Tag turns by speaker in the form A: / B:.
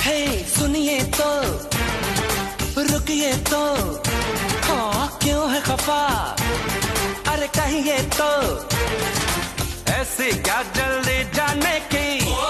A: हे सुनिए तो, रुकिए तो, हाँ क्यों है खफा, अरे कहिए तो, ऐसी क्या जल्दी जाने की।